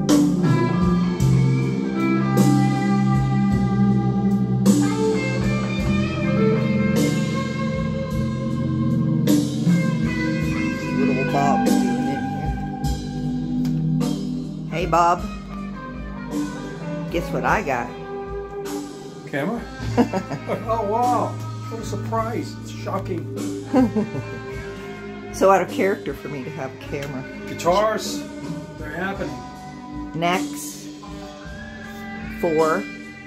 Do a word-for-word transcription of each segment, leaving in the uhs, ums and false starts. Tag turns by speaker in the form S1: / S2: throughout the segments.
S1: Hey Bob, guess what I got?
S2: Camera? Oh wow, what a surprise, it's shocking.
S1: So out of character for me to have a camera.
S2: Guitars, they're happening.
S1: Necks for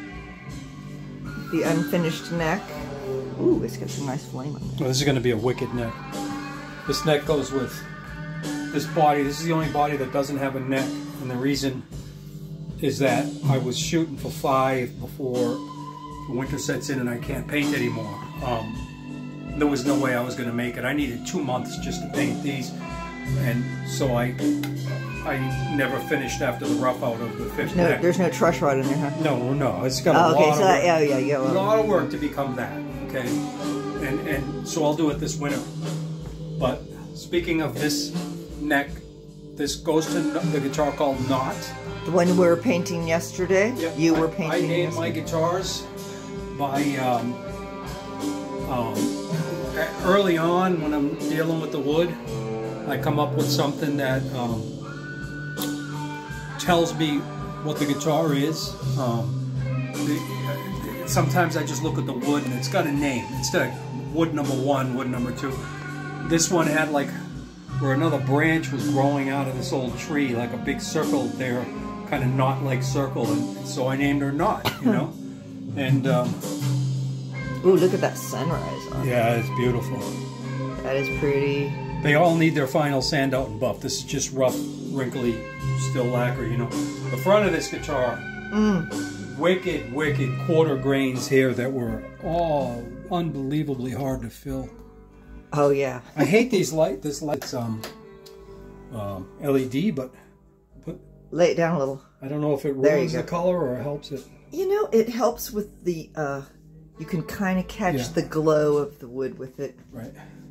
S1: the unfinished neck. Ooh, it's got some nice flame on it.
S2: Well, this is going to be a wicked neck. This neck goes with this body. This is the only body that doesn't have a neck. And the reason is that I was shooting for five before the winter sets in and I can't paint anymore. Um, there was no way I was going to make it. I needed two months just to paint these. And so I I never finished after the rough out of the fifth
S1: no,
S2: neck.
S1: There's no truss rod in there, huh?
S2: No, no. It's got
S1: oh,
S2: a
S1: okay,
S2: lot
S1: so
S2: of work.
S1: That, yeah, yeah, yeah. Well,
S2: a lot of work to become that, okay? And, and so I'll do it this winter. But speaking of this neck, this goes to the guitar called Knot.
S1: The one we were painting yesterday?
S2: Yep.
S1: You
S2: I,
S1: were painting
S2: I named
S1: yesterday.
S2: my guitars by, um, um, early on when I'm dealing with the wood, I come up with something that um, tells me what the guitar is. Um, the, sometimes I just look at the wood and it's got a name. Instead of wood number one, wood number two. This one had like, where another branch was growing out of this old tree, like a big circle there, kind of knot-like circle, and so I named her Knot, you know? And, um...
S1: ooh, look at that sunrise on
S2: yeah, it's beautiful.
S1: That is pretty.
S2: They all need their final sand out and buff. This is just rough, wrinkly, still lacquer, you know? The front of this guitar,
S1: Mm.
S2: wicked, wicked quarter grains here that were all unbelievably hard to fill.
S1: Oh yeah.
S2: I hate these light. This light's um, um, L E D, but but
S1: lay it down a little.
S2: I don't know if it ruins
S1: the
S2: color or helps it.
S1: You know, it helps with the. Uh, you can kind of catch
S2: Yeah.
S1: the glow of the wood with it.
S2: Right.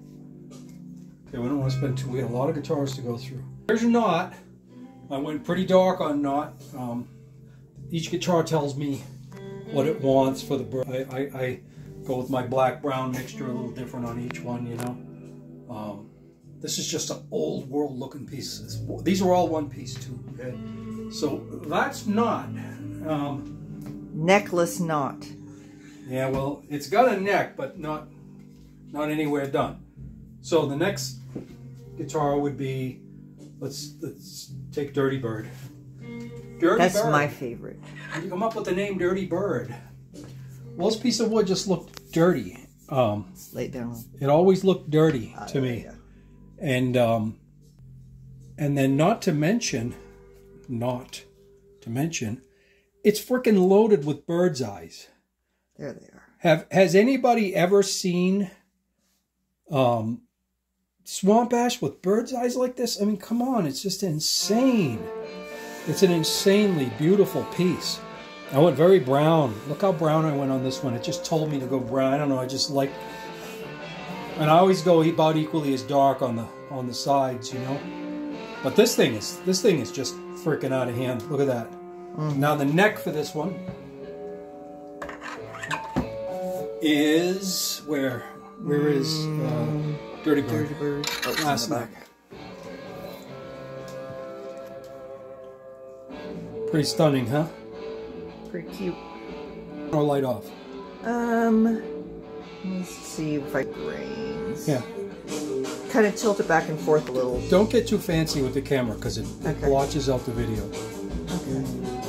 S2: Okay, we don't want to spend too. We have a lot of guitars to go through. Here's Knot. I went pretty dark on Knot. Um, each guitar tells me what it wants for the. I, I, I go with my black-brown mixture, a little different on each one, you know. Um, this is just an old world looking piece. It's, these are all one piece too, okay? So that's Knot. Um,
S1: Necklace Knot.
S2: yeah, well, it's got a neck, but not, not anywhere done. So the next guitar would be, let's, let's take Dirty Bird. Dirty
S1: That's
S2: Bird.
S1: my favorite.
S2: You come up with the name Dirty Bird. Well, this piece of wood just looked dirty. Um,
S1: Lay it down.
S2: it always looked dirty
S1: Uh,
S2: to me.
S1: yeah.
S2: And um, and then not to mention, not to mention, it's freaking loaded with bird's eyes.
S1: There they are.
S2: Have has anybody ever seen um, swamp ash with bird's eyes like this? I mean, come on, it's just insane. It's an insanely beautiful piece. I went very brown. Look how brown I went on this one. It just told me to go brown. I don't know. I just like, and I always go about equally as dark on the on the sides, you know. But this thing is this thing is just freaking out of hand. Look at that. Mm. Now the neck for this one is where where is uh, Dirty Bird?
S1: Dirty Bird. Oh,
S2: Last neck. Pretty stunning, huh?
S1: Pretty cute.
S2: Or light off.
S1: Um, let me see if I grains.
S2: Yeah.
S1: Kind of tilt it back and forth a little.
S2: Don't get too fancy with the camera because it, it
S1: Okay.
S2: blotches out the video.
S1: Okay.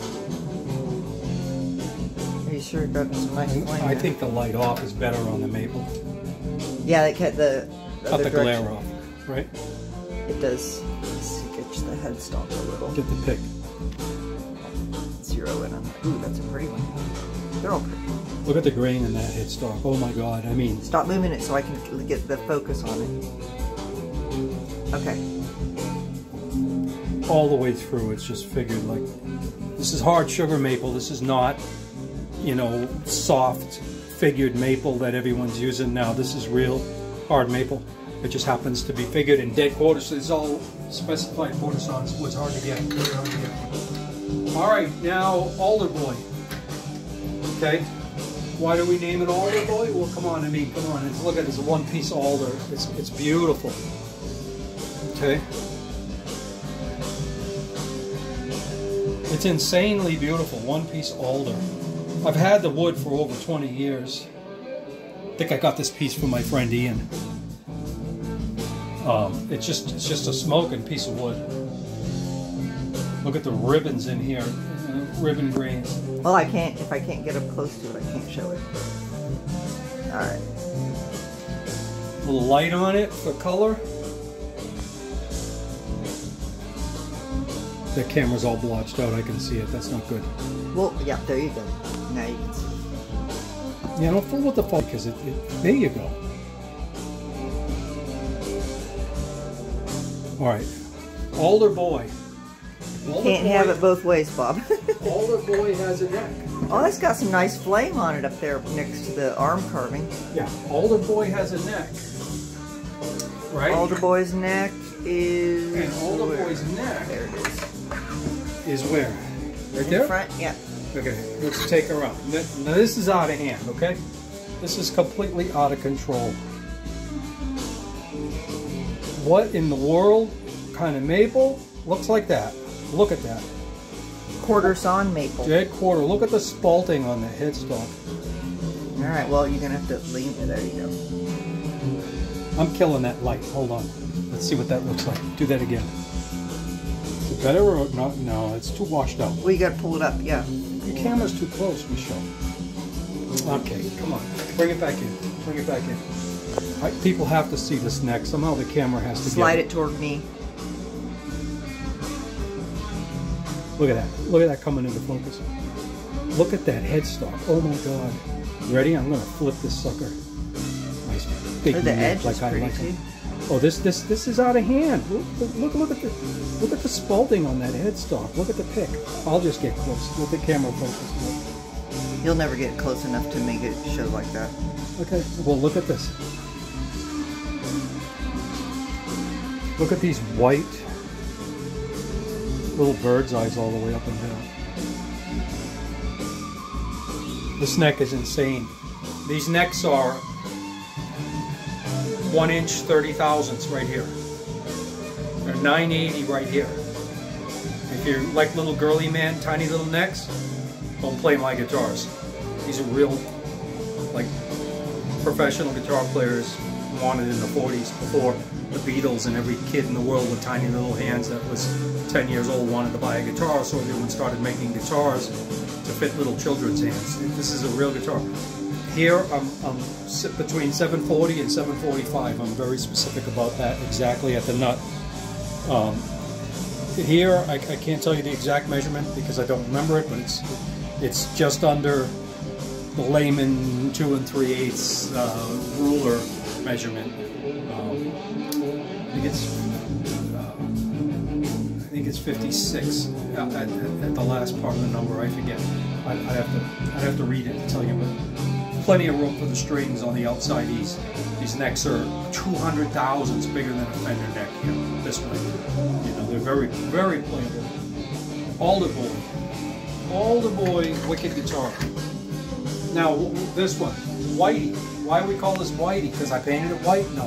S1: Are you sure it got some nice flame
S2: I
S1: there?
S2: think the light off is better on the maple.
S1: Yeah, they cut the, the
S2: Cut
S1: other
S2: the
S1: direction.
S2: glare off, right?
S1: It does. Let's get the headstock a little.
S2: Get the pick.
S1: Zero in on that. Ooh, that's a pretty one. They're all pretty.
S2: Look at the grain in that headstock. Oh my God! I mean,
S1: Stop moving it so I can get the focus on it. Okay.
S2: all the way through, it's just figured like this is hard sugar maple. This is not, you know, soft figured maple that everyone's using now. This is real hard maple. It just happens to be figured in dead quarters. So it's all specified quarter saws. What's hard to get, very hard to get. All right, now alder boy. Okay. Why do we name it alder boy? Well, come on. I mean, come on. It's, look at this one piece alder. It's it's beautiful. Okay. It's insanely beautiful. One piece alder. I've had the wood for over twenty years. I think I got this piece from my friend Ian. Um, it's just it's just a smoking piece of wood. Look at the ribbons in here, uh, ribbon grains.
S1: Well, I can't, if I can't get up close to it, I can't show it. Alright.
S2: A little light on it for color. The camera's all blotched out, I can see it, that's not good.
S1: Well, yeah, there you go. Now you can see.
S2: Yeah, don't fool with the phone, because it, it, there you go. Alright, alder boy.
S1: You can't have it both ways, Bob.
S2: Alder boy has a neck.
S1: Oh, it's got some nice flame on it up there next to the arm carving.
S2: Yeah, alder boy has a neck. Right?
S1: Alder boy's neck is...
S2: And alder
S1: where?
S2: boy's neck...
S1: There it is.
S2: Is where? Right
S1: In
S2: there?
S1: front, yeah.
S2: Okay, let's take her out. Now this is out of hand, okay? This is completely out of control. What in the world kind of maple looks like that? Look at that.
S1: Quarter sawn maple.
S2: Dead quarter. Look at the spalting on the headstock.
S1: Alright, well, you're going to have to lean. There you go.
S2: I'm killing that light. Hold on. Let's see what that looks like. Do that again. Is it better or not? No, it's too washed out.
S1: Well, you got to pull it up, yeah.
S2: Your camera's too close, Michelle. Okay, come on. Bring it back in. Bring it back in. All right, people have to see this neck. Somehow the camera has to
S1: slide
S2: get
S1: it toward me.
S2: Look at that. Look at that coming into focus. Look at that headstock. Oh my God. You ready? I'm going to flip this sucker. Nice big
S1: Oh, the
S2: neck
S1: edge
S2: like
S1: is
S2: I
S1: pretty
S2: like
S1: too.
S2: it. Oh, this this this is out of hand. Look, look look at the look at the spalting on that headstock. Look at the pick. I'll just get close. Let the camera focus.
S1: You'll never get close enough to make it show like that.
S2: Okay. Well, look at this. Look at these white little bird's eyes all the way up and down. This neck is insane. These necks are one inch thirty thousandths right here. They're nine eighty right here. If you're like little girly man, tiny little necks, don't play my guitars. These are real, like, professional guitar players wanted in the forties before the Beatles, and every kid in the world with tiny little hands that was ten years old wanted to buy a guitar, so everyone started making guitars to fit little children's hands. This is a real guitar. Here I'm, I'm sit between seven forty and seven forty-five. I'm very specific about that, exactly at the nut. Um, here I, I can't tell you the exact measurement because I don't remember it, but it's it's just under the layman two and three eighths uh, ruler measurement. Um, I think it's uh, I think it's fifty-six at, at, at the last part of the number. I forget. I, I'd have to I'd have to read it to tell you, but plenty of room for the strings on the outside. These these necks are two hundred thousandths bigger than a Fender neck here. This way, you know, they're very very playable. Alder boy, Alder boy, wicked guitar. Now this one, Whitey. Why do we call this Whitey? Because I painted it white? No.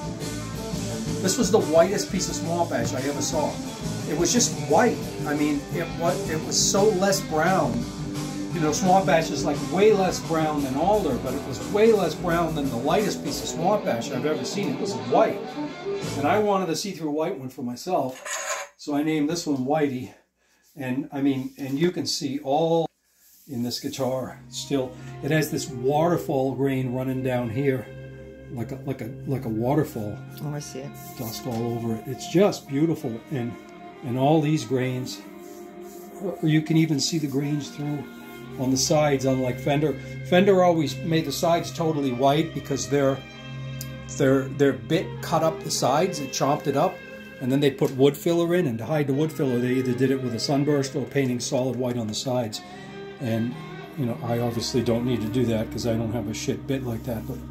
S2: This was the whitest piece of swamp ash I ever saw. It was just white. I mean, it was, it was so less brown. You know, swamp ash is like way less brown than alder, but it was way less brown than the lightest piece of swamp ash I've ever seen. It was white. And I wanted a see-through white one for myself, so I named this one Whitey. And I mean, and you can see all in this guitar still. It has this waterfall grain running down here, like a like a like a waterfall.
S1: Oh, I see it.
S2: Dust all over it. It's just beautiful, and and all these grains. You can even see the grains through on the sides. Unlike Fender, Fender always made the sides totally white because their their their bit cut up the sides. It chomped it up, and then they put wood filler in. And to hide the wood filler, they either did it with a sunburst or painting solid white on the sides. And you know, I obviously don't need to do that because I don't have a shit bit like that. But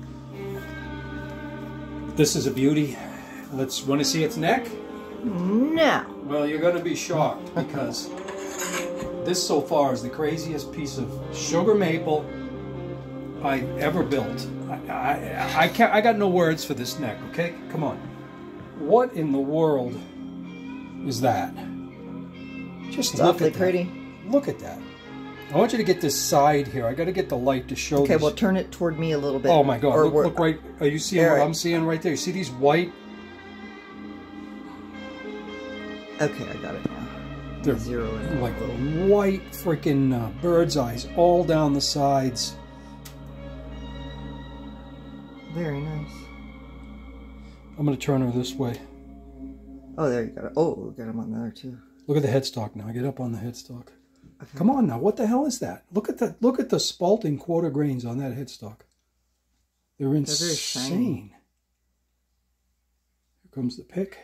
S2: this is a beauty. Let's want to see its neck?
S1: No.
S2: Well, you're going to be shocked because this so far is the craziest piece of sugar maple I've ever built. I, I, I can't. I got no words for this neck. Okay, come on. What in the world is that? Just
S1: It's
S2: look
S1: awfully
S2: at that.
S1: pretty.
S2: Look at that. I want you to get this side here. I got to get the light to show.
S1: Okay,
S2: this.
S1: well, turn it toward me a little bit.
S2: Oh my God!
S1: Or
S2: Look, look right. Are you seeing
S1: there.
S2: what I'm seeing right there? You see these white?
S1: Okay, I got it now.
S2: They're
S1: Zero in
S2: like white freaking uh, bird's eyes all down the sides.
S1: Very nice.
S2: I'm going to turn her this way.
S1: Oh, there you got it. Oh, we got them on there too.
S2: Look at the headstock now. Get up on the headstock.
S1: Okay.
S2: Come on now. What the hell is that? Look at the look at the spalting quarter grains on that headstock. They're insane. Here comes the pick.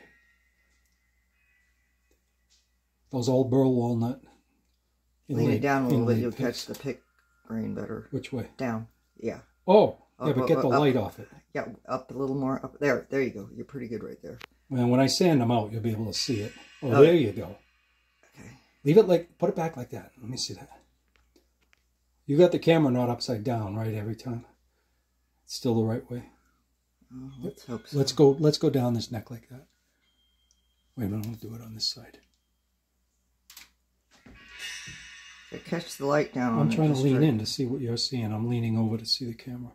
S2: Those old burl walnut.
S1: Lean it down a little bit. You'll
S2: picks.
S1: catch the pick grain better.
S2: Which way?
S1: Down. Yeah.
S2: Oh, yeah,
S1: Up,
S2: but
S1: up,
S2: get the
S1: up.
S2: light off it.
S1: Yeah, up a little more. Up there. There you go. You're pretty good right there.
S2: And when I sand them out, you'll be able to see it. Oh,
S1: Oh.
S2: there you go.
S1: Okay.
S2: Leave it like, put it back like that. Let me see that. You got the camera not upside down, right, every time? It's still the right way.
S1: Oh, let's hope so.
S2: Let's go, let's go down this neck like that. Wait a minute, I'm going to do it on this side.
S1: Okay, catch the light down on
S2: I'm
S1: it
S2: trying to
S1: just
S2: lean
S1: right.
S2: in to see what you're seeing. I'm leaning over to see the camera.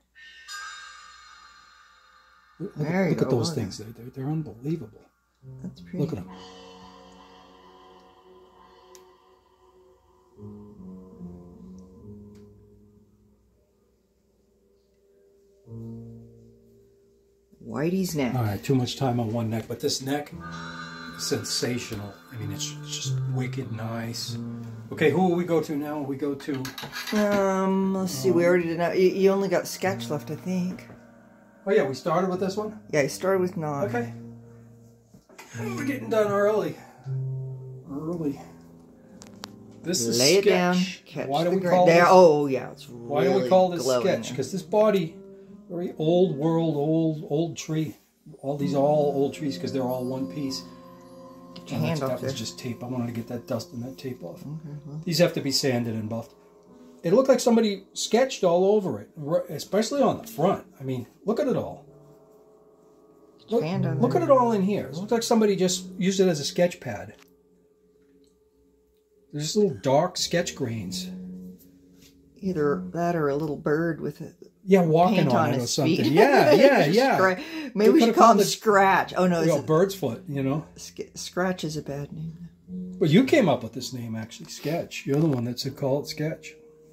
S2: Look, look,
S1: There you
S2: look at
S1: go,
S2: those
S1: look at
S2: things. They're, they're, they're unbelievable.
S1: That's pretty.
S2: Look at them.
S1: Whitey's neck.
S2: All right, too much time on one neck, but this neck is sensational. I mean, it's just wicked nice. Okay, who will we go to now? We go to...
S1: Um, let's see. We already did not. You, you only got sketch left, I think.
S2: Oh yeah, we started with this one?
S1: Yeah, you started with non.
S2: Okay. We're getting done early. Early. This is
S1: Lay it
S2: sketch.
S1: down. Catch
S2: Why do
S1: the
S2: we
S1: grain.
S2: call
S1: There.
S2: this?
S1: Oh yeah, it's really
S2: Why do we call this
S1: glowing.
S2: sketch? Because this body, very old world, old old tree. All these are all old trees because they're all one piece.
S1: Get your
S2: And
S1: hand
S2: that
S1: off
S2: was
S1: there.
S2: just tape. I wanted to get that dust and that tape off.
S1: Okay, well.
S2: These have to be sanded and buffed. It looked like somebody sketched all over it, especially on the front. I mean, look at it all. Look,
S1: Hand on
S2: look
S1: there.
S2: at it all in here. It looks like somebody just used it as a sketch pad. There's just little dark sketch grains.
S1: Either that or a little bird with it.
S2: Yeah, walking
S1: Paint
S2: on,
S1: on
S2: it or
S1: his
S2: something.
S1: feet.
S2: Yeah, yeah,
S1: Just
S2: yeah.
S1: scra- Maybe we
S2: could've
S1: should call
S2: called
S1: him
S2: it-
S1: Scratch. Oh no,
S2: You
S1: is
S2: know,
S1: it,
S2: bird's foot, you know.
S1: Sk- Scratch is a bad name.
S2: But you came up with this name, actually, Sketch. You're the one that said call it Sketch.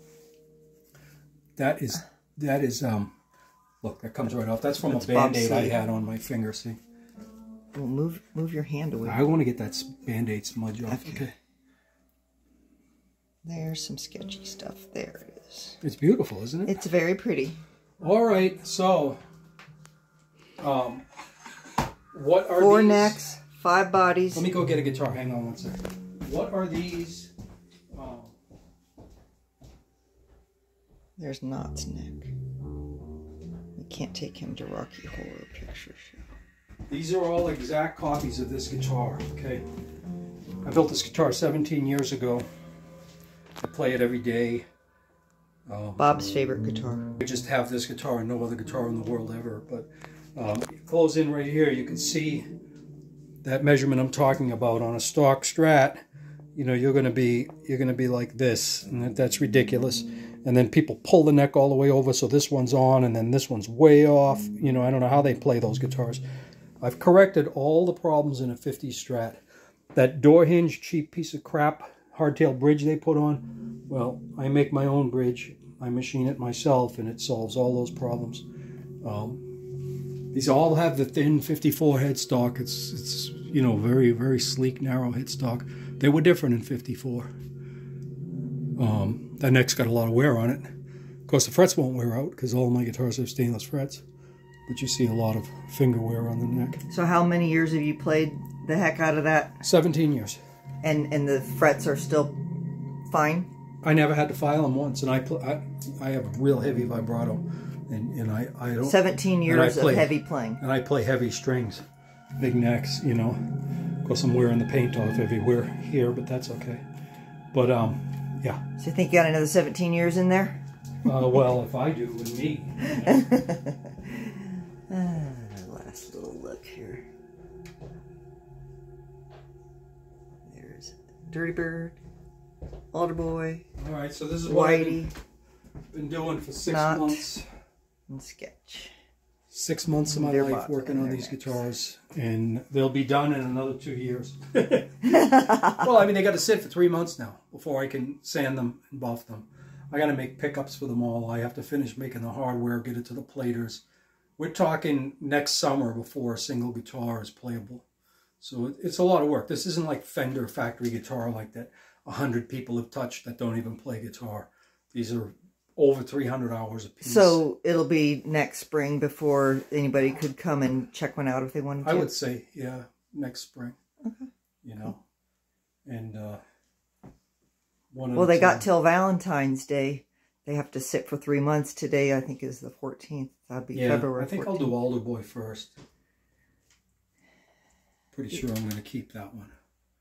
S2: That is, that is, um, look, that comes right off. That's from
S1: That's
S2: a Band-Aid I
S1: bobsleigh.
S2: had on my finger, see.
S1: Well, move move your hand away.
S2: I want to get that Band-Aid smudge off,
S1: Okay.
S2: okay.
S1: There's some sketchy stuff. There it is.
S2: It's beautiful, isn't it?
S1: It's very pretty.
S2: All right, so, um, what are
S1: Four
S2: these?
S1: necks, five bodies.
S2: Let me go get a guitar. Hang on one second. What are these? Um,
S1: There's Knott's neck. We can't take him to Rocky Horror Picture Show.
S2: these are all exact copies of this guitar, okay? I built this guitar seventeen years ago. I play it every day. Um,
S1: Bob's favorite guitar.
S2: I just have this guitar and no other guitar in the world ever. But um, close in right here, you can see that measurement I'm talking about on a stock Strat. You know, you're gonna be you're gonna be like this, and that, that's ridiculous. And then people pull the neck all the way over, so this one's on, and then this one's way off. You know, I don't know how they play those guitars. I've corrected all the problems in a fifties Strat. That door hinge, cheap piece of crap, hardtail bridge they put on, well, I make my own bridge. I machine it myself, and it solves all those problems. Um, these all have the thin fifty-four headstock. It's, it's you know, very, very sleek, narrow headstock. They were different in fifty-four. Um, that neck's got a lot of wear on it. Of course, the frets won't wear out because all my guitars have stainless frets. But you see a lot of finger wear on the neck.
S1: So how many years have you played the heck out of that?
S2: seventeen years.
S1: And and the frets are still fine?
S2: I never had to file them once, and I pl I, I have a real heavy vibrato, and, and I, I don't...
S1: seventeen years of heavy playing.
S2: And I play heavy strings, big necks, you know. Of course, I'm wearing the paint off everywhere here, but that's okay. But, um, Yeah.
S1: So you think you got another seventeen years in there?
S2: Uh, well, if I do, with me.
S1: uh, last little look here. There's Dirty Bird, Alder Boy.
S2: All right, so this is what I've
S1: Whitey,
S2: been, been doing for six
S1: Knot,
S2: months.
S1: and Sketch.
S2: Six months of my
S1: They're
S2: life working on these
S1: necks.
S2: guitars, and they'll be done in another two years. Well, I mean, they got to sit for three months now before I can sand them and buff them. I got to make pickups for them all. I have to finish making the hardware, get it to the platers. We're talking next summer before a single guitar is playable. So it, it's a lot of work. This isn't like Fender factory guitar like that a hundred people have touched that don't even play guitar. These are over three hundred hours a piece.
S1: So it'll be next spring before anybody could come and check one out if they wanted to?
S2: I would say, yeah, next spring.
S1: Okay.
S2: You know, and uh, one
S1: Well, they got till Valentine's Day. They have to sit for three months. Today, I think, is the fourteenth. That'd be
S2: yeah,
S1: February
S2: I think
S1: fourteenth.
S2: I'll do Alder Boy first. Pretty sure I'm going to keep that one.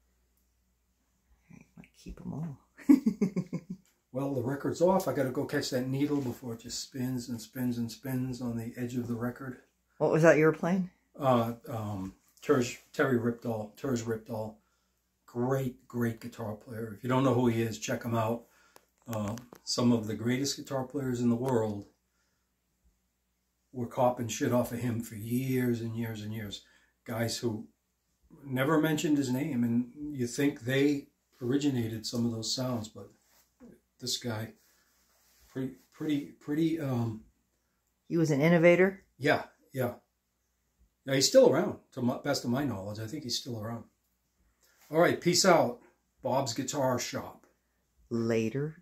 S1: I might keep them all.
S2: Well, the record's off. I got to go catch that needle before it just spins and spins and spins on the edge of the record.
S1: What was that you were playing?
S2: Uh, um, Terj, Terry Ripdahl, Terj Ripdahl, great, great guitar player. If you don't know who he is, check him out. Uh, some of the greatest guitar players in the world were copping shit off of him for years and years and years. Guys who never mentioned his name, and you think they originated some of those sounds, but this guy, pretty, pretty, pretty, um...
S1: He was an innovator?
S2: Yeah, yeah. Yeah, he's still around, to the best of my knowledge. I think he's still around. All right, peace out. Bob's Guitar Shop.
S1: Later.